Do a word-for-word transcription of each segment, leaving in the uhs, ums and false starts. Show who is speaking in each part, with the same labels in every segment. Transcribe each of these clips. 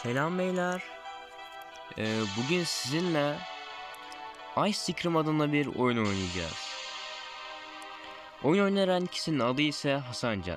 Speaker 1: Selam beyler. Ee, bugün sizinle Ice Scream adında bir oyun oynayacağız. Oyun oynayan kişinin adı ise Hasancan.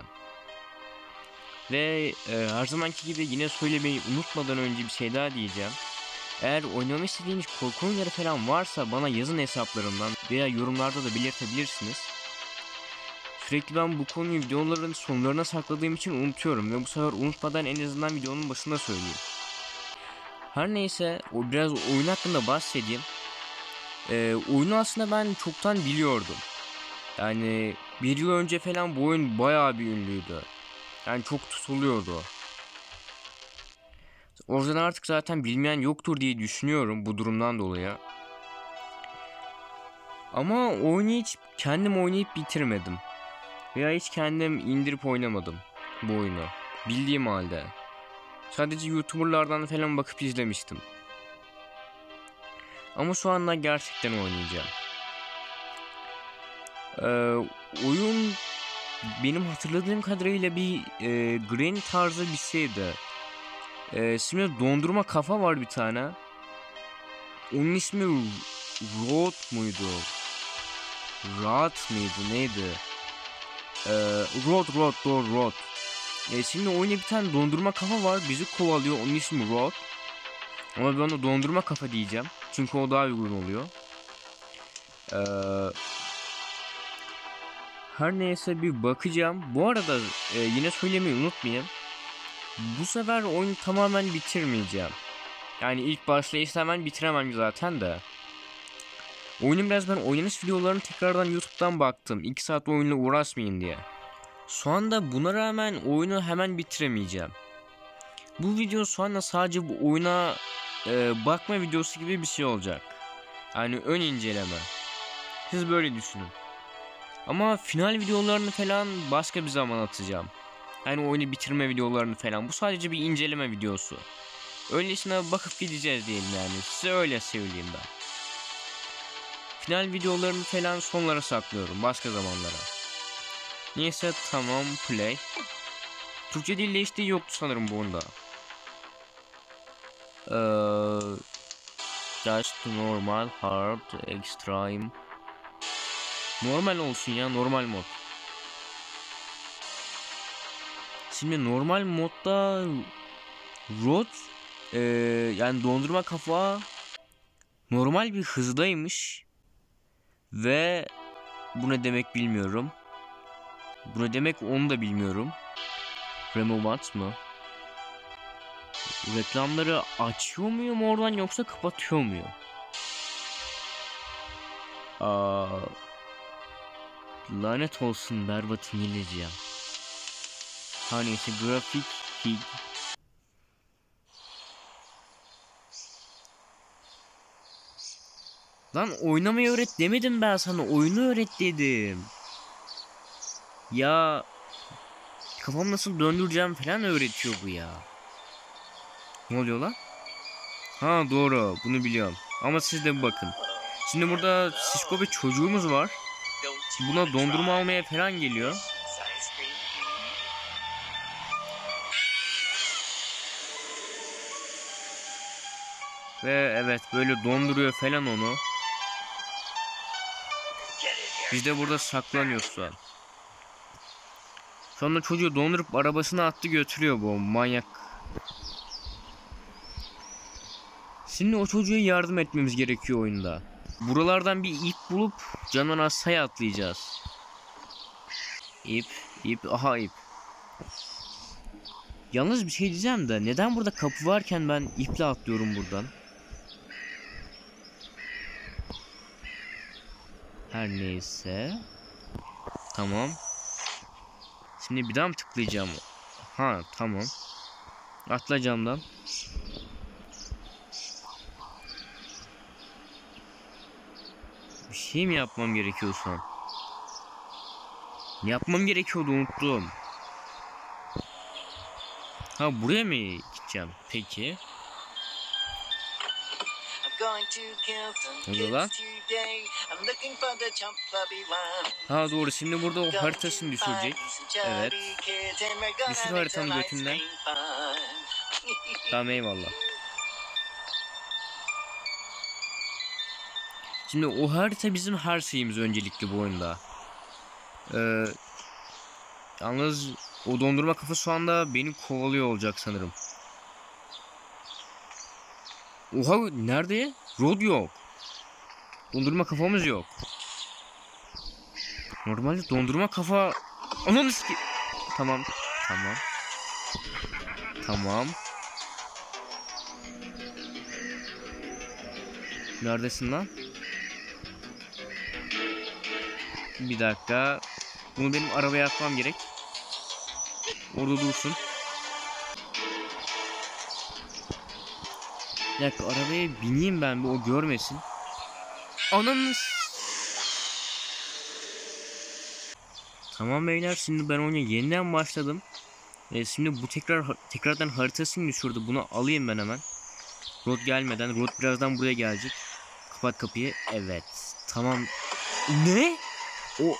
Speaker 1: Ve e, her zamanki gibi yine söylemeyi unutmadan önce bir şey daha diyeceğim. Eğer oynamak istediğiniz korku oyunları falan varsa bana yazın hesaplarından veya yorumlarda da belirtebilirsiniz. Sürekli ben bu konuyu videoların sonlarına sakladığım için unutuyorum ve bu sefer unutmadan en azından videonun başında söyleyeyim. Her neyse, o biraz oyun hakkında bahsedeyim. Ee, oyunu aslında ben çoktan biliyordum. Yani bir yıl önce falan bu oyun bayağı bir ünlüydü. Yani çok tutuluyordu. O yüzden artık zaten bilmeyen yoktur diye düşünüyorum bu durumdan dolayı. Ama oyunu hiç kendim oynayıp bitirmedim. Veya hiç kendim indirip oynamadım bu oyunu. Bildiğim halde. Sadece YouTuber'lardan falan bakıp izlemiştim. Ama şu anda gerçekten oynayacağım. Ee, oyun benim hatırladığım kadarıyla bir e, Green tarzı bir şeydi. Ee, şimdi dondurma kafa var bir tane. Onun ismi Rot muydu? Rat mıydı neydi? Ee, Rot Rot doğru Rot. Ee, şimdi oyunda bir tane dondurma kafa var, bizi kovalıyor. Onun ismi Rot. Ama ben ona dondurma kafa diyeceğim. Çünkü o daha uygun oluyor. Eee Her neyse bir bakacağım. Bu arada e, yine söylemeyi unutmayayım. Bu sefer oyunu tamamen bitirmeyeceğim. Yani ilk başlayışta hemen bitiremem zaten de. Oyunun biraz ben oynanış videolarını tekrardan YouTube'dan baktım. iki saat oyunla uğraşmayın diye. Şu anda buna rağmen oyunu hemen bitiremeyeceğim. Bu video şu anda sadece bu oyuna e, bakma videosu gibi bir şey olacak. Yani ön inceleme. Siz böyle düşünün. Ama final videolarını falan başka bir zaman atacağım. Yani oyunu bitirme videolarını falan. Bu sadece bir inceleme videosu. Öylesine bakıp gideceğiz diyelim yani. Size öyle söyleyeyim ben. Final videolarını falan sonlara saklıyorum. Başka zamanlara. Neyse tamam play. Türkçe dil değiştiği yoktu sanırım bu oyunda. Ee, just normal, hard, extreme. Normal olsun ya, normal mod. Şimdi normal modda Rod ee, yani dondurma kafa normal bir hızdaymış ve bu ne demek bilmiyorum. Bu ne demek onu da bilmiyorum. Removat mı? Reklamları açıyor muyum oradan yoksa kapatıyor muyum? Aa, lanet olsun berbat İngilizce. Ha neyse grafik hig. Lan oynamayı öğret demedim ben sana, oyunu öğret dedim. Ya kafam nasıl döndüreceğim falan öğretiyor bu ya. Ne oluyor lan? Ha doğru, bunu biliyorum. Ama siz de bakın. Şimdi burada Sisko bir çocuğumuz var. Buna dondurma almaya falan geliyor. Ve evet böyle donduruyor falan onu. Biz de burada saklanıyoruz şu an. Sonra çocuğu dondurup arabasına attı götürüyor bu manyak. Şimdi o çocuğa yardım etmemiz gerekiyor oyunda. Buralardan bir ip bulup camdan aşağıya atlayacağız. İp, ip, aha ip. Yalnız bir şey diyeceğim de neden burada kapı varken ben iple atlıyorum buradan? Her neyse. Tamam. Şimdi bir daha mı tıklayacağım? Ha tamam. Atla camdan. Bir şey mi yapmam gerekiyor şu an? Ne yapmam gerekiyordu unuttum. Ha buraya mı gideceğim? Peki. Ne oluyor lan? Ha doğru, şimdi burada o haritasını düşürecek. Evet. Düşür haritanın götünden. Tamam, eyvallah. Şimdi o harita bizim her şeyimiz öncelikli bu oyunda. Ee, yalnız o dondurma kafa şu anda beni kovalıyor olacak sanırım. Oha, nerede? Rod yok. Dondurma kafamız yok. Normalde dondurma kafa... Ananı ki. Tamam. Tamam. Tamam. Neredesin lan? Bir dakika. Bunu benim arabaya atmam gerek. Orada dursun. Bir dakika, arabaya bineyim ben bir, o görmesin. Ananı. Tamam beyler, şimdi ben oyuna yeniden başladım. Ee, şimdi bu tekrar tekrardan haritasını düşürdü. Bunu alayım ben hemen. Rod gelmeden. Rod birazdan buraya gelecek. Kapat kapıyı. Evet. Tamam. Ne? O...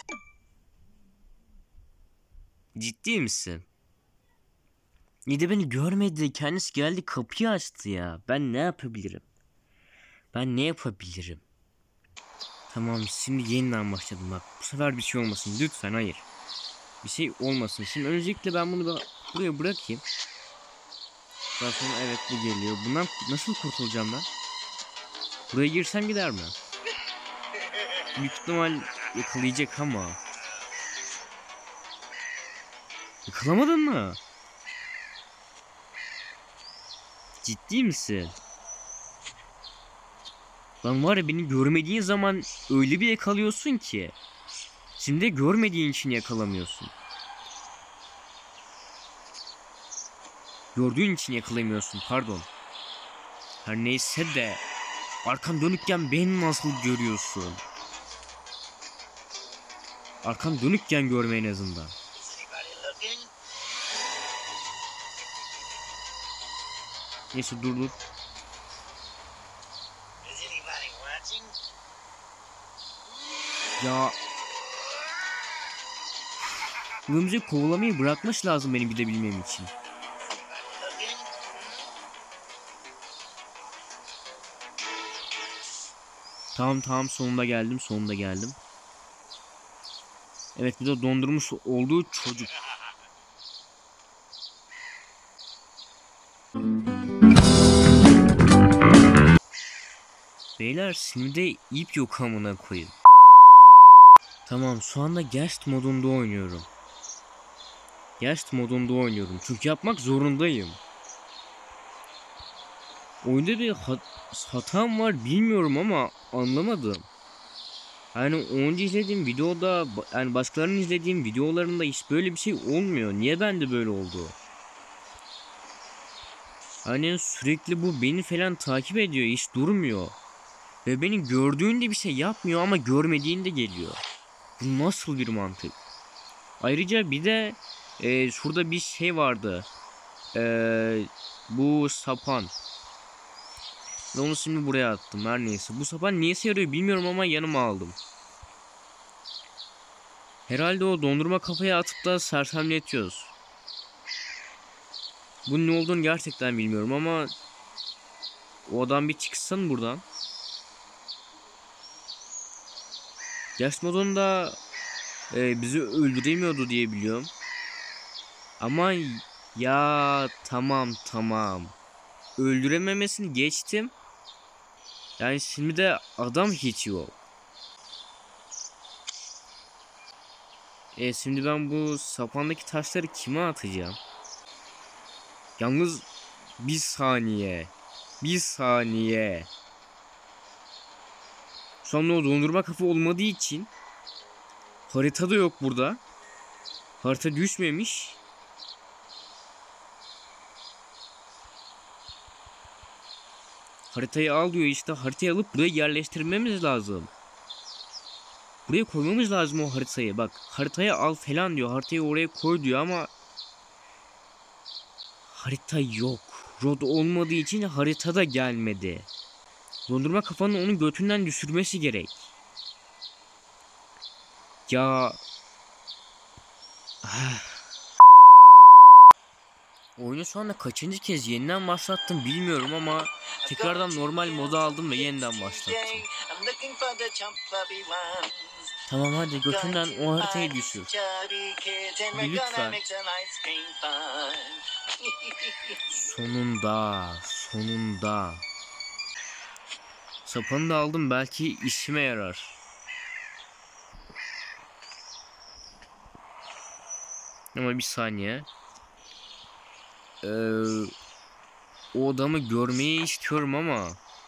Speaker 1: Ciddi misin? İyi de beni görmedi. Kendisi geldi, kapıyı açtı ya. Ben ne yapabilirim? Ben ne yapabilirim? Tamam, şimdi yeniden başladım bak. Bu sefer bir şey olmasın. Lütfen, hayır. Bir şey olmasın. Şimdi öncelikle ben bunu buraya bırakayım. Daha sonra evet, bu geliyor. Bundan nasıl kurtulacağım ben? Buraya girsem gider mi? Büyük ihtimal yakalayacak ama. Yakalamadın mı? Ciddi misin? Lan var ya, beni görmediğin zaman öyle bir yakalıyorsun ki. Şimdi görmediğin için yakalamıyorsun. Gördüğün için yakalamıyorsun, pardon. Her neyse de arkan dönükken beni nasıl görüyorsun? Arkan dönükken görme en azından. Neyse, dur dur. Ya Gımcı kovalamayı bırakmış lazım benim gidebilmem için. Tamam tamam, sonunda geldim sonunda geldim. Evet, bir de dondurmuş olduğu çocuk. Beyler, şimdi ip yok amına koyayım. Tamam, şu anda guest modunda oynuyorum. Guest modunda oynuyorum çünkü yapmak zorundayım. Oyunda bir hat hatam var, bilmiyorum ama anlamadım. Yani önce izlediğim videoda, yani başkalarının izlediğim videolarında hiç böyle bir şey olmuyor. Niye bende böyle oldu? Hani sürekli bu beni falan takip ediyor, hiç durmuyor. Ve beni gördüğünde bir şey yapmıyor ama görmediğinde geliyor. Bu nasıl bir mantık? Ayrıca bir de e, şurada bir şey vardı. E, bu sapan. Ve onu şimdi buraya attım, her neyse. Bu sapan niyesi yarıyor bilmiyorum ama yanıma aldım. Herhalde o dondurma kafaya atıp da sersemletiyoruz. Bunun ne olduğunu gerçekten bilmiyorum ama o adam bir çıksın buradan. Yaş modunda e, bizi öldüremiyordu diye biliyorum. Ama ya tamam tamam. Öldürememesini geçtim. Yani şimdi de adam hiç yok. E şimdi ben bu sapandaki taşları kime atacağım? Yalnız bir saniye. Bir saniye. Şu anda o dondurma kafa olmadığı için harita da yok burada. Harita düşmemiş. Haritayı al diyor işte. Haritayı alıp buraya yerleştirmemiz lazım. Buraya koymamız lazım o haritayı. Bak, haritayı al falan diyor. Haritayı oraya koy diyor ama harita yok. Rod olmadığı için haritada gelmedi. Dondurma kafanın onun götünden düşürmesi gerek. Ya Oyunu şu anda kaçıncı kez yeniden başlattım bilmiyorum ama tekrardan normal moda aldım ve yeniden başlattım. Tamam hadi götünden o haritayı düşür. Bir lütfen. Sonunda, sonunda. Sapanı da aldım, belki işime yarar. Ama bir saniye. Ee, o adamı görmeyi istiyorum ama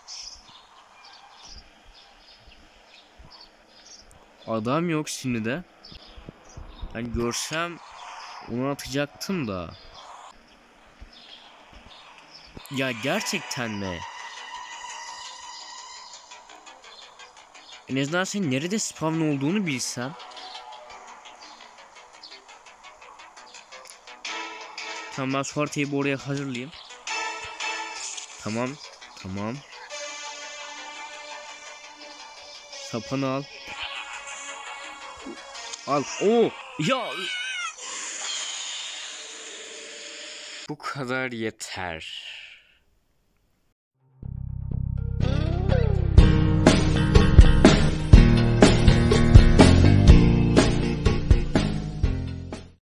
Speaker 1: adam yok şimdi de. Hani görsem onu atacaktım da. Ya gerçekten mi? En azından senin nerede spawn olduğunu bilsem. Tamam, ben şu haritayı bu oraya hazırlayayım. Tamam. Tamam. Sapanı al. Al. Oo. Ya. Bu kadar yeter.